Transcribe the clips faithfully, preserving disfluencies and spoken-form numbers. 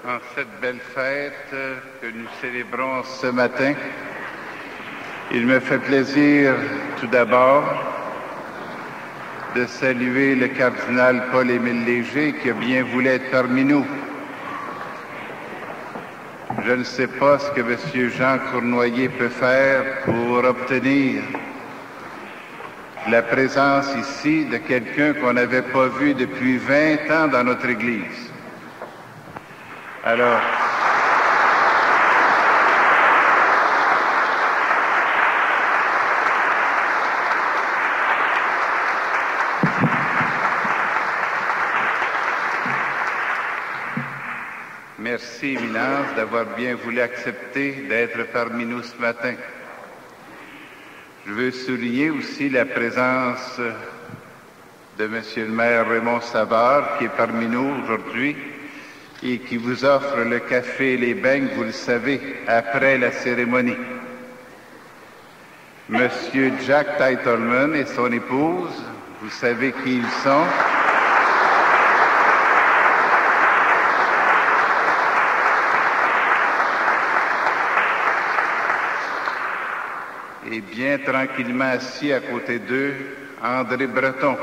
en cette belle fête que nous célébrons ce matin. Il me fait plaisir tout d'abord de saluer le cardinal Paul-Émile Léger qui a bien voulu être parmi nous. Je ne sais pas ce que M. Jean Cournoyer peut faire pour obtenir la présence ici de quelqu'un qu'on n'avait pas vu depuis vingt ans dans notre Église. Alors, merci, Éminence, d'avoir bien voulu accepter d'être parmi nous ce matin. Je veux souligner aussi la présence de M. le maire Raymond Savard, qui est parmi nous aujourd'hui et qui vous offre le café et les beignes, vous le savez, après la cérémonie. M. Jack Titleman et son épouse, vous savez qui ils sont. Et bien tranquillement assis à côté d'eux, André Breton.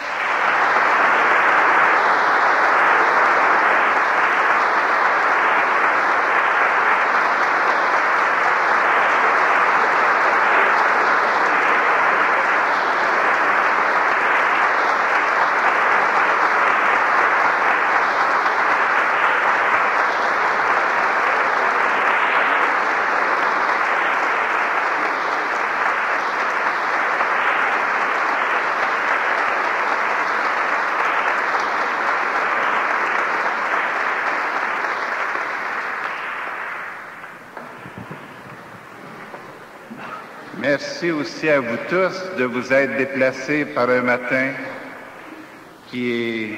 Merci aussi à vous tous de vous être déplacés par un matin qui est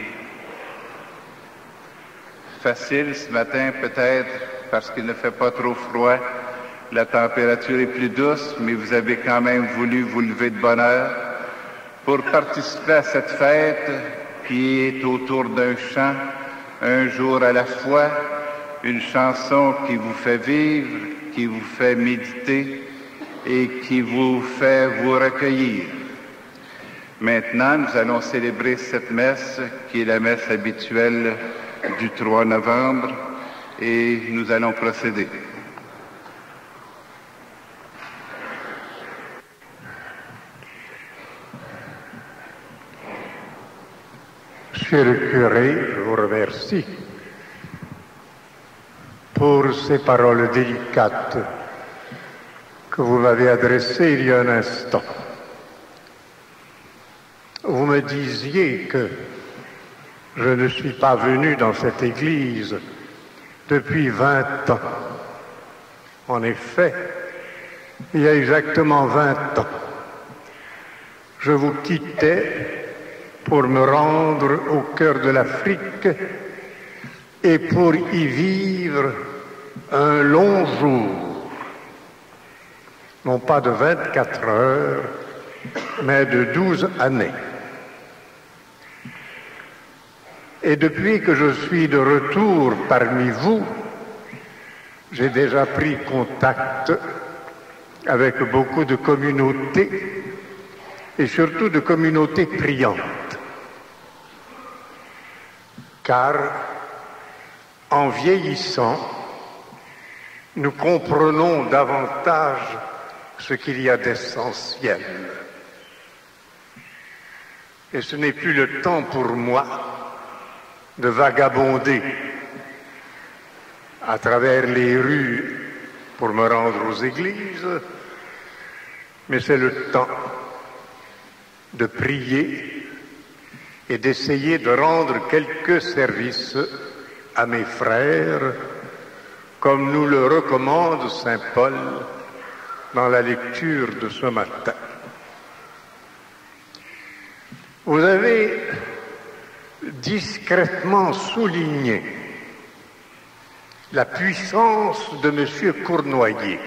facile ce matin, peut-être parce qu'il ne fait pas trop froid. La température est plus douce, mais vous avez quand même voulu vous lever de bonne heure pour participer à cette fête qui est autour d'un chant, un jour à la fois, une chanson qui vous fait vivre, qui vous fait méditer et qui vous fait vous recueillir. Maintenant, nous allons célébrer cette messe qui est la messe habituelle du trois novembre et nous allons procéder. Monsieur le curé, je vous remercie pour ces paroles délicates que vous m'avez adressé il y a un instant. Vous me disiez que je ne suis pas venu dans cette église depuis vingt ans. En effet, il y a exactement vingt ans, je vous quittais pour me rendre au cœur de l'Afrique et pour y vivre un long jour. Non pas de vingt-quatre heures, mais de douze années. Et depuis que je suis de retour parmi vous, j'ai déjà pris contact avec beaucoup de communautés, et surtout de communautés priantes. Car, en vieillissant, nous comprenons davantage ce qu'il y a d'essentiel. Et ce n'est plus le temps pour moi de vagabonder à travers les rues pour me rendre aux églises, mais c'est le temps de prier et d'essayer de rendre quelques services à mes frères, comme nous le recommande saint Paul dans la lecture de ce matin. Vous avez discrètement souligné la puissance de M. Cournoyer.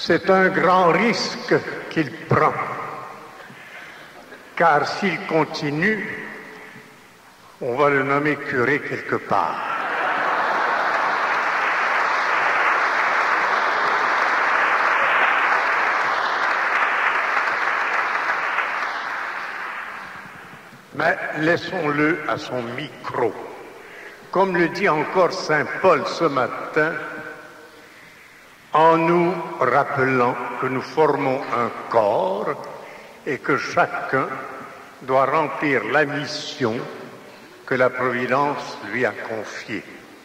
C'est un grand risque qu'il prend, car s'il continue, on va le nommer curé quelque part. Mais laissons-le à son micro. Comme le dit encore saint Paul ce matin, en nous rappelant que nous formons un corps et que chacun doit remplir la mission que la Providence lui a confiée.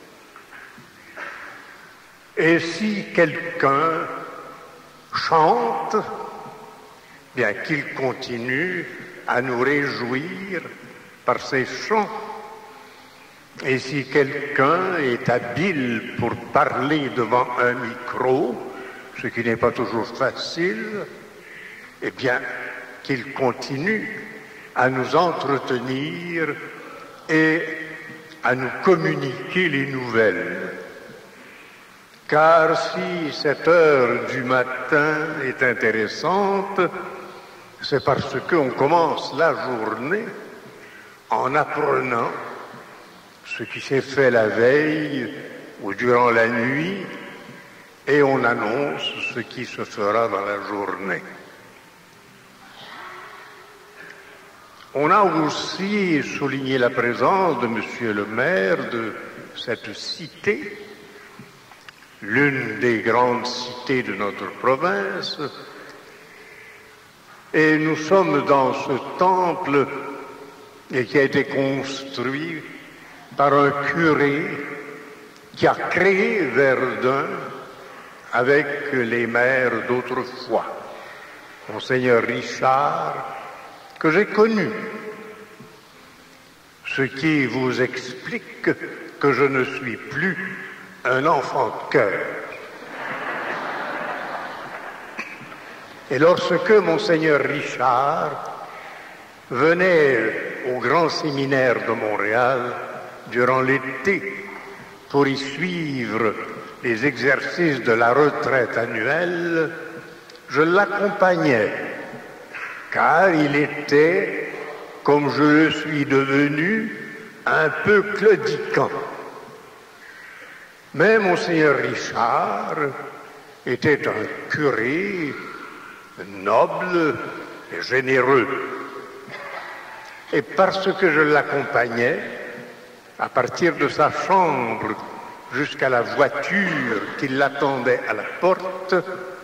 Et si quelqu'un chante, bien qu'il continue à nous réjouir par ses chants. Et si quelqu'un est habile pour parler devant un micro, ce qui n'est pas toujours facile, eh bien, qu'il continue à nous entretenir et à nous communiquer les nouvelles. Car si cette heure du matin est intéressante, c'est parce qu'on commence la journée en apprenant ce qui s'est fait la veille ou durant la nuit, et on annonce ce qui se fera dans la journée. On a aussi souligné la présence de Monsieur le maire de cette cité, l'une des grandes cités de notre province, et nous sommes dans ce temple et qui a été construit par un curé qui a créé Verdun avec les maires d'autrefois, Monseigneur Richard, que j'ai connu, ce qui vous explique que je ne suis plus un enfant de cœur. Et lorsque Monseigneur Richard venait au grand séminaire de Montréal durant l'été pour y suivre les exercices de la retraite annuelle, je l'accompagnais, car il était, comme je le suis devenu, un peu claudiquant. Mais Monseigneur Richard était un curé noble et généreux. Et parce que je l'accompagnais, à partir de sa chambre jusqu'à la voiture qui l'attendait à la porte,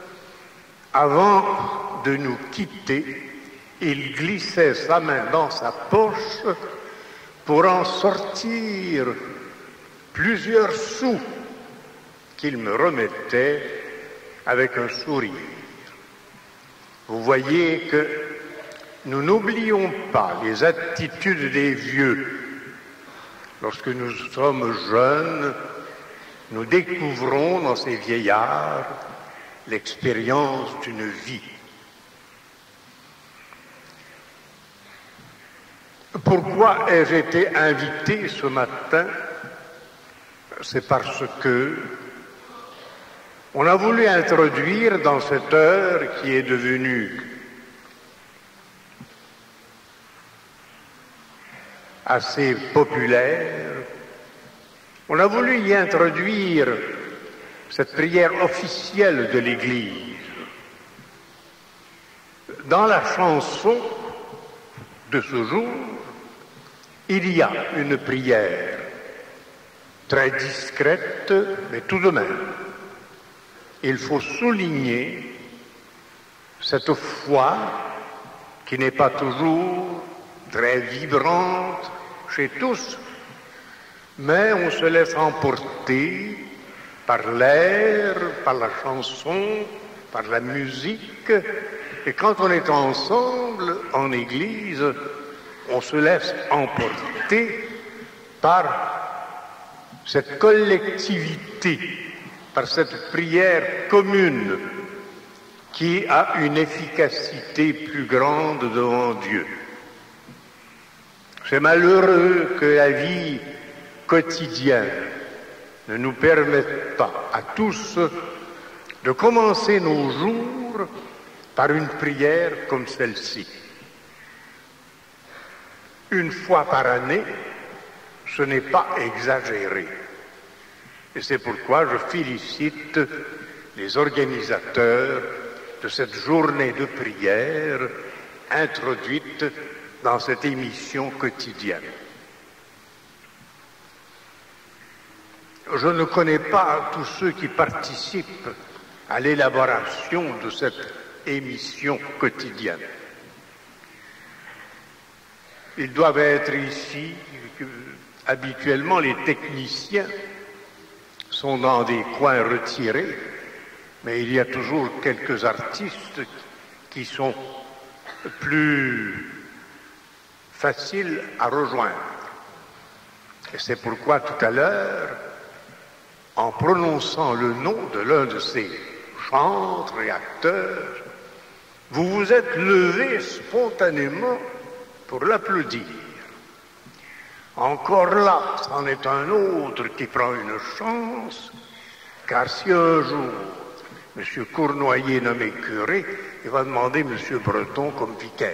avant de nous quitter, il glissait sa main dans sa poche pour en sortir plusieurs sous qu'il me remettait avec un sourire. Vous voyez que nous n'oublions pas les attitudes des vieux. Lorsque nous sommes jeunes, nous découvrons dans ces vieillards l'expérience d'une vie. Pourquoi ai-je été invité ce matin? C'est parce que on a voulu introduire dans cette heure qui est devenue assez populaire, on a voulu y introduire cette prière officielle de l'Église. Dans la chanson de ce jour, il y a une prière très discrète, mais tout de même. Il faut souligner cette foi qui n'est pas toujours très vibrante chez tous, mais on se laisse emporter par l'air, par la chanson, par la musique, et quand on est ensemble en église, on se laisse emporter par cette collectivité, par cette prière commune qui a une efficacité plus grande devant Dieu. C'est malheureux que la vie quotidienne ne nous permette pas à tous de commencer nos jours par une prière comme celle-ci. Une fois par année, ce n'est pas exagéré. Et c'est pourquoi je félicite les organisateurs de cette journée de prière introduite dans cette émission quotidienne. Je ne connais pas tous ceux qui participent à l'élaboration de cette émission quotidienne. Ils doivent être ici. Habituellement, les techniciens sont dans des coins retirés, mais il y a toujours quelques artistes qui sont plus faciles à rejoindre. Et c'est pourquoi tout à l'heure, en prononçant le nom de l'un de ces chantres et acteurs, vous vous êtes levé spontanément pour l'applaudir. Encore là, c'en est un autre qui prend une chance, car si un jour M. Cournoyer est nommé curé, il va demander M. Breton comme vicaire.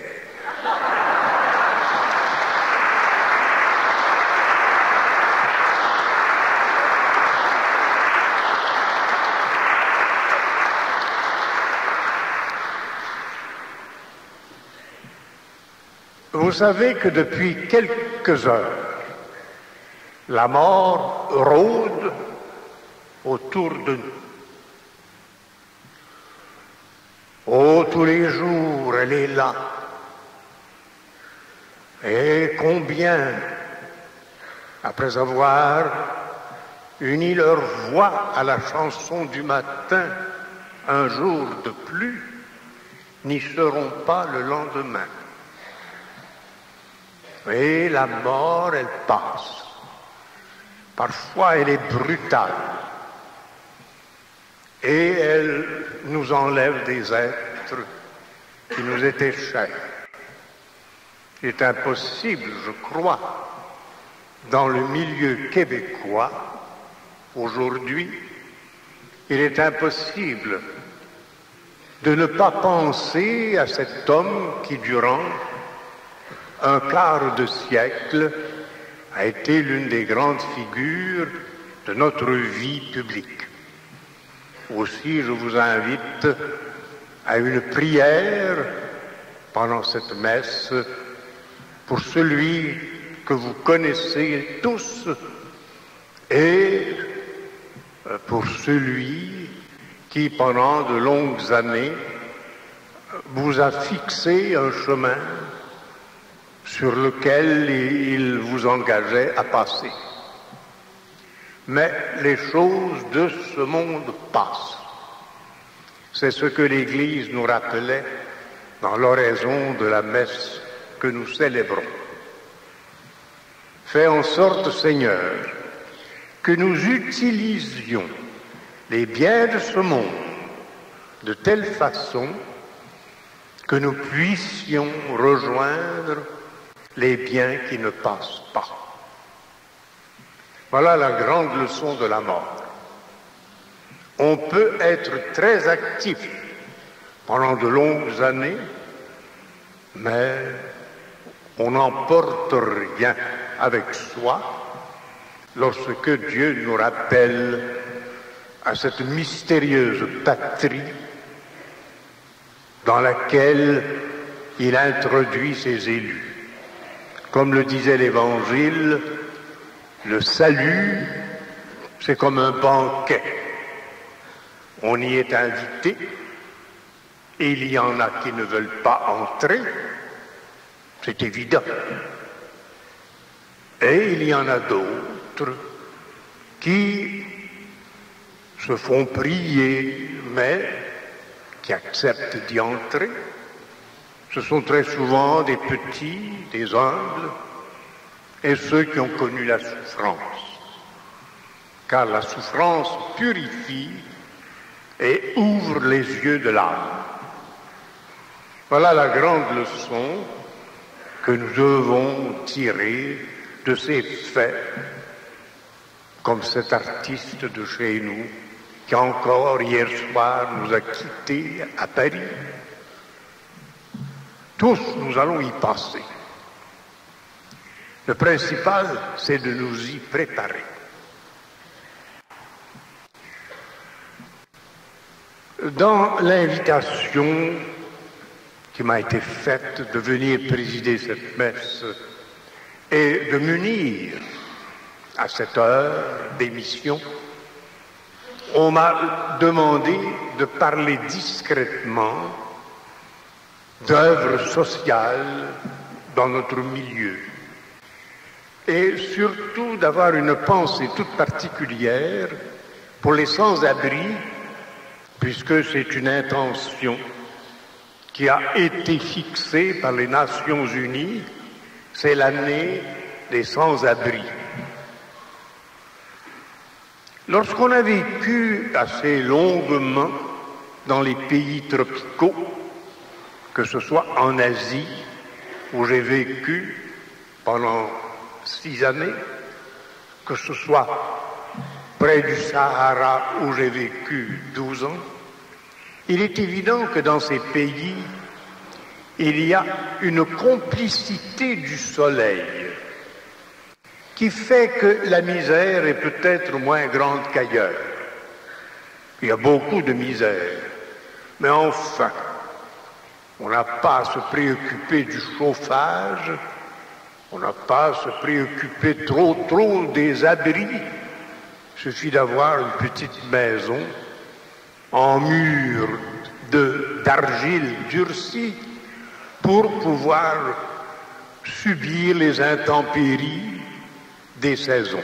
Vous savez que depuis quelques heures, la mort rôde autour de nous. Oh, tous les jours, elle est là. Et combien, après avoir uni leur voix à la chanson du matin, un jour de plus, n'y seront pas le lendemain. Et la mort, elle passe. Parfois, elle est brutale. Et elle nous enlève des êtres qui nous étaient chers. Il est impossible, je crois, dans le milieu québécois, aujourd'hui, il est impossible de ne pas penser à cet homme qui, durant un quart de siècle, a été l'une des grandes figures de notre vie publique. Aussi, je vous invite à une prière pendant cette messe pour celui que vous connaissez tous et pour celui qui, pendant de longues années, vous a fixé un chemin sur lequel il vous engageait à passer. Mais les choses de ce monde passent. C'est ce que l'Église nous rappelait dans l'oraison de la messe que nous célébrons. Fais en sorte, Seigneur, que nous utilisions les biens de ce monde de telle façon que nous puissions rejoindre les biens qui ne passent pas. Voilà la grande leçon de la mort. On peut être très actif pendant de longues années, mais on n'emporte rien avec soi lorsque Dieu nous rappelle à cette mystérieuse patrie dans laquelle il introduit ses élus. Comme le disait l'Évangile, le salut, c'est comme un banquet. On y est invité, et il y en a qui ne veulent pas entrer, c'est évident. Et il y en a d'autres qui se font prier, mais qui acceptent d'y entrer. Ce sont très souvent des petits, des humbles, et ceux qui ont connu la souffrance. Car la souffrance purifie et ouvre les yeux de l'âme. Voilà la grande leçon que nous devons tirer de ces faits, comme cet artiste de chez nous qui encore hier soir nous a quittés à Paris. Tous nous allons y passer. Le principal, c'est de nous y préparer. Dans l'invitation qui m'a été faite de venir présider cette messe et de m'unir à cette heure d'émission, on m'a demandé de parler discrètement d'œuvres sociales dans notre milieu et surtout d'avoir une pensée toute particulière pour les sans-abri, puisque c'est une intention qui a été fixée par les Nations Unies, c'est l'année des sans-abri. Lorsqu'on a vécu assez longuement dans les pays tropicaux, que ce soit en Asie, où j'ai vécu pendant six années, que ce soit près du Sahara, où j'ai vécu douze ans, il est évident que dans ces pays, il y a une complicité du soleil qui fait que la misère est peut-être moins grande qu'ailleurs. Il y a beaucoup de misère, mais enfin, on n'a pas à se préoccuper du chauffage, on n'a pas à se préoccuper trop trop des abris. Il suffit d'avoir une petite maison en mur de, d'argile durcie pour pouvoir subir les intempéries des saisons.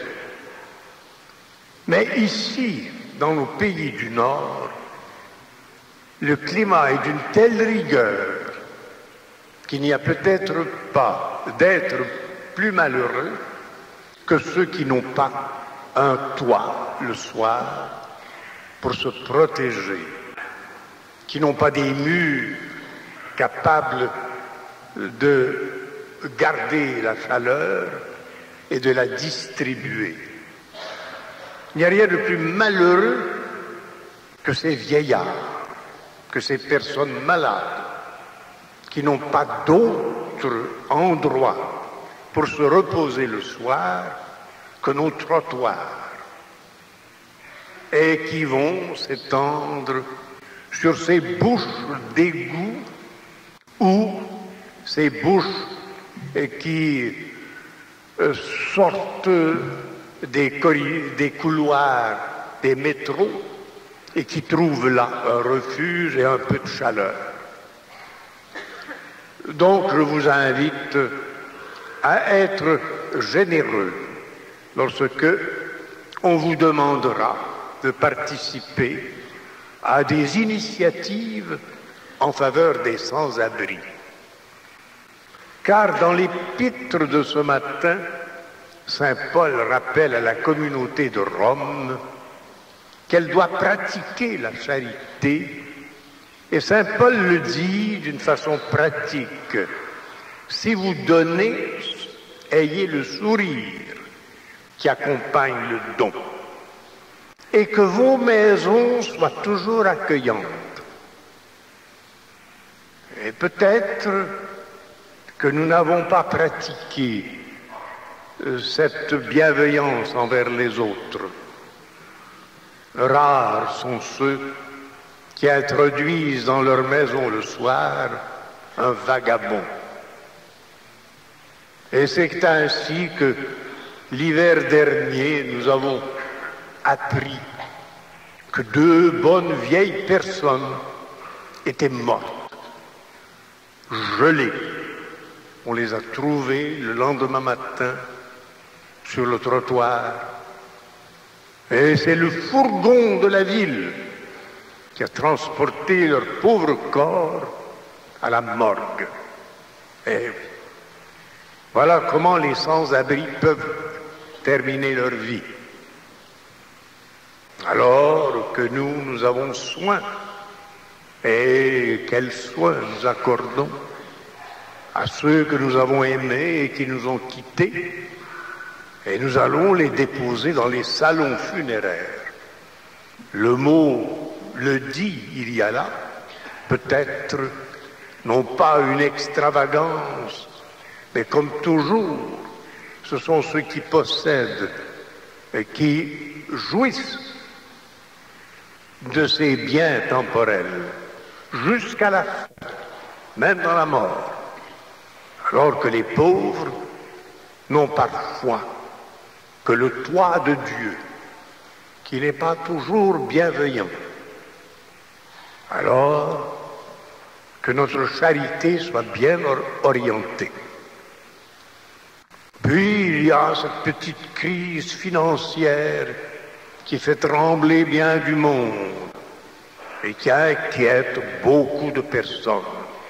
Mais ici, dans nos pays du Nord, le climat est d'une telle rigueur qu'il n'y a peut-être pas d'être plus malheureux que ceux qui n'ont pas un toit le soir pour se protéger, qui n'ont pas des murs capables de garder la chaleur et de la distribuer. Il n'y a rien de plus malheureux que ces vieillards, que ces personnes malades qui n'ont pas d'autre endroit pour se reposer le soir que nos trottoirs et qui vont s'étendre sur ces bouches d'égout ou ces bouches qui euh, sortent des, des couloirs des métros et qui trouvent là un refuge et un peu de chaleur. Donc je vous invite à être généreux lorsque on vous demandera de participer à des initiatives en faveur des sans-abri. Car dans l'épître de ce matin, saint Paul rappelle à la communauté de Rome qu'elle doit pratiquer la charité, et saint Paul le dit d'une façon pratique. Si vous donnez, ayez le sourire qui accompagne le don, et que vos maisons soient toujours accueillantes. Et peut-être que nous n'avons pas pratiqué cette bienveillance envers les autres. Rares sont ceux qui introduisent dans leur maison le soir un vagabond. Et c'est ainsi que l'hiver dernier, nous avons appris que deux bonnes vieilles personnes étaient mortes, gelées. On les a trouvées le lendemain matin sur le trottoir. Et c'est le fourgon de la ville qui a transporté leur pauvre corps à la morgue. Et voilà comment les sans-abri peuvent terminer leur vie. Alors que nous, nous avons soin, et quels soins nous accordons à ceux que nous avons aimés et qui nous ont quittés, et nous allons les déposer dans les salons funéraires. Le mot le dit il y a là, peut-être non pas une extravagance, mais comme toujours, ce sont ceux qui possèdent et qui jouissent de ces biens temporels jusqu'à la fin, même dans la mort, alors que les pauvres n'ont parfois que le toit de Dieu, qui n'est pas toujours bienveillant. Alors que notre charité soit bien orientée. Puis il y a cette petite crise financière qui fait trembler bien du monde et qui inquiète beaucoup de personnes.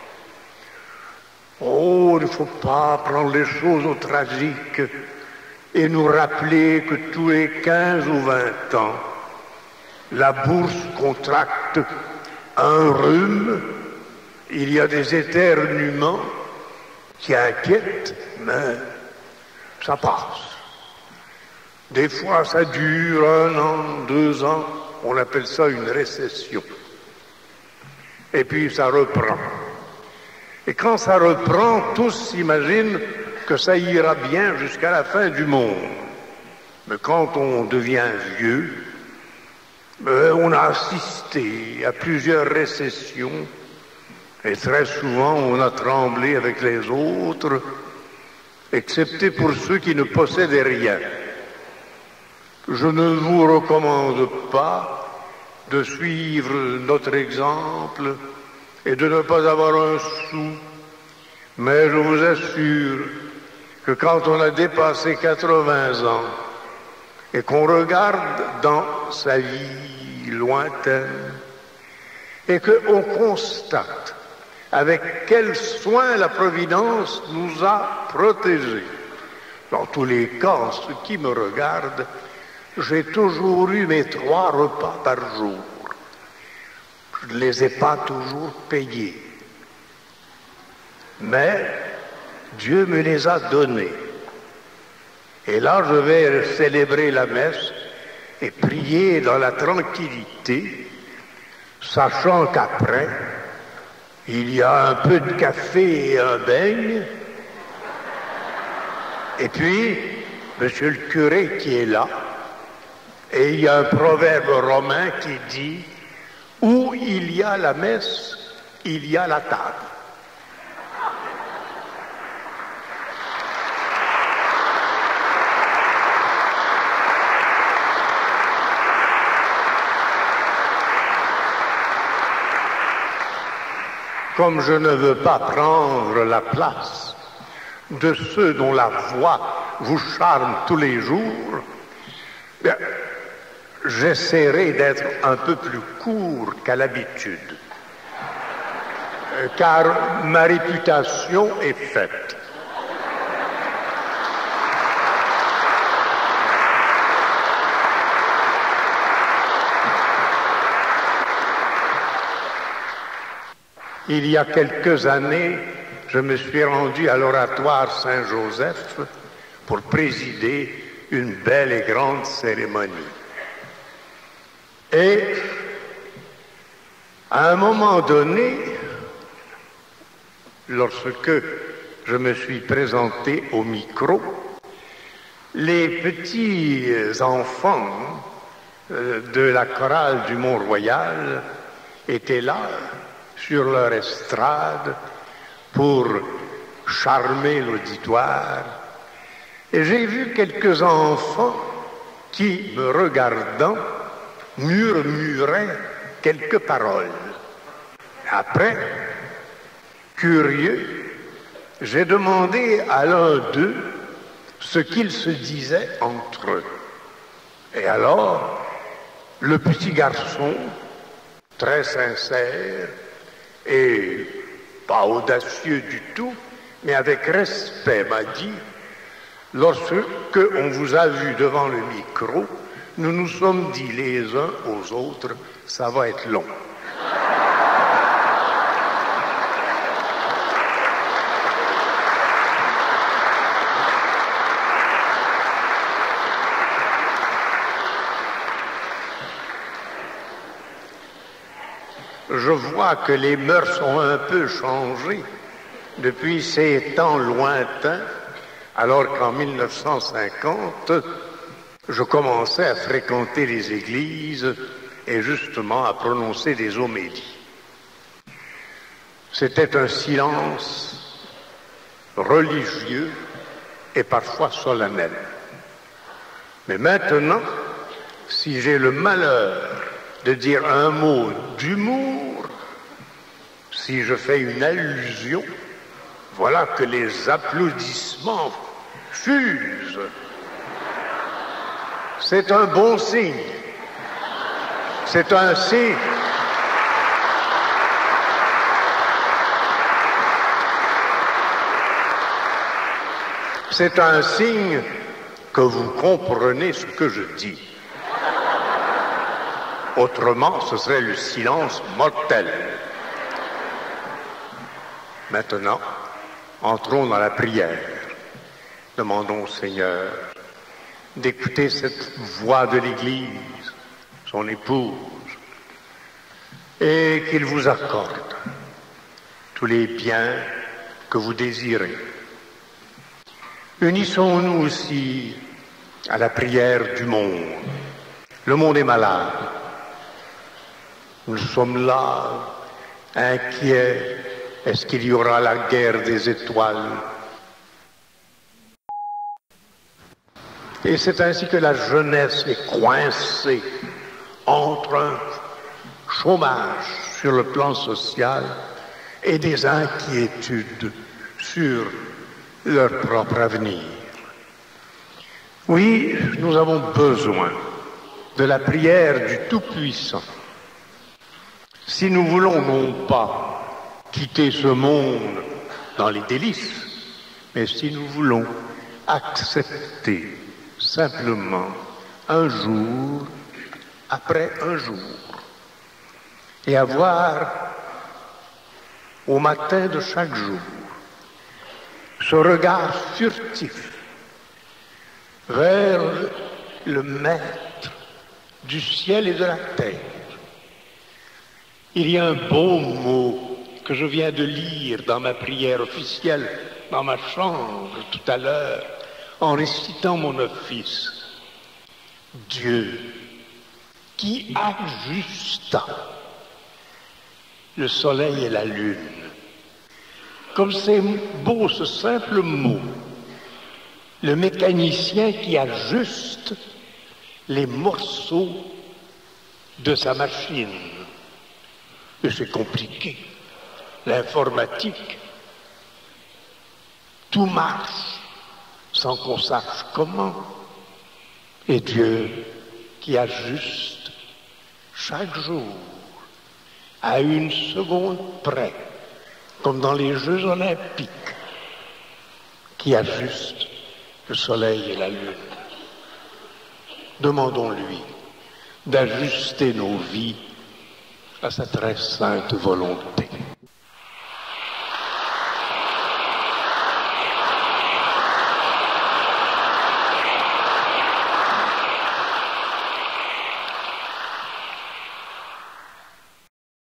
Oh, il ne faut pas prendre les choses au tragique et nous rappeler que tous les quinze ou vingt ans, la bourse contracte un rhume, il y a des éternuements qui inquiètent, mais ça passe. Des fois, ça dure un an, deux ans, on appelle ça une récession. Et puis, ça reprend. Et quand ça reprend, tous s'imaginent que ça ira bien jusqu'à la fin du monde. Mais quand on devient vieux, on a assisté à plusieurs récessions et très souvent on a tremblé avec les autres, excepté pour ceux qui ne possédaient rien. Je ne vous recommande pas de suivre notre exemple et de ne pas avoir un sou, mais je vous assure que quand on a dépassé quatre-vingts ans et qu'on regarde dans sa vie lointaine et qu'on constate avec quel soin la Providence nous a protégés. Dans tous les cas, en ce qui me regarde, j'ai toujours eu mes trois repas par jour. Je ne les ai pas toujours payés. Mais Dieu me les a donnés. Et là, je vais célébrer la messe et prier dans la tranquillité, sachant qu'après, il y a un peu de café et un beigne. Et puis, monsieur le curé qui est là, et il y a un proverbe romain qui dit « Où il y a la messe, il y a la table ». Comme je ne veux pas prendre la place de ceux dont la voix vous charme tous les jours, bien, j'essaierai d'être un peu plus court qu'à l'habitude, car ma réputation est faite. Il y a quelques années, je me suis rendu à l'oratoire Saint-Joseph pour présider une belle et grande cérémonie. Et à un moment donné, lorsque je me suis présenté au micro, les petits enfants de la chorale du Mont-Royal étaient là, sur leur estrade, pour charmer l'auditoire. Et j'ai vu quelques enfants qui, me regardant, murmuraient quelques paroles. Après, curieux, j'ai demandé à l'un d'eux ce qu'ils se disaient entre eux. Et alors, le petit garçon, très sincère, et pas audacieux du tout, mais avec respect, m'a dit « Lorsque on vous a vu devant le micro, nous nous sommes dit les uns aux autres, ça va être long. » je vois que les mœurs ont un peu changé depuis ces temps lointains, alors qu'en mille neuf cent cinquante, je commençais à fréquenter les églises et justement à prononcer des homélies. C'était un silence religieux et parfois solennel. Mais maintenant, si j'ai le malheur de dire un mot d'humour, si je fais une allusion, voilà que les applaudissements fusent. C'est un bon signe. C'est un signe. C'est un signe que vous comprenez ce que je dis. Autrement, ce serait le silence mortel. Maintenant, entrons dans la prière. Demandons au Seigneur d'écouter cette voix de l'Église, son épouse, et qu'il vous accorde tous les biens que vous désirez. Unissons-nous aussi à la prière du monde. Le monde est malade. Nous sommes là, inquiets. Est-ce qu'il y aura la guerre des étoiles? Et c'est ainsi que la jeunesse est coincée entre un chômage sur le plan social et des inquiétudes sur leur propre avenir. Oui, nous avons besoin de la prière du Tout-Puissant. Si nous voulons non pas quitter ce monde dans les délices, mais si nous voulons accepter simplement un jour après un jour et avoir au matin de chaque jour ce regard furtif vers le Maître du ciel et de la terre. Il y a un beau mot que je viens de lire dans ma prière officielle, dans ma chambre tout à l'heure, en récitant mon office. Dieu qui ajusta le soleil et la lune. Comme c'est beau ce simple mot, le mécanicien qui ajuste les morceaux de sa machine. Et c'est compliqué. L'informatique, tout marche sans qu'on sache comment. Et Dieu qui ajuste chaque jour à une seconde près, comme dans les Jeux olympiques, qui ajuste le soleil et la lune. Demandons-lui d'ajuster nos vies à sa très sainte volonté.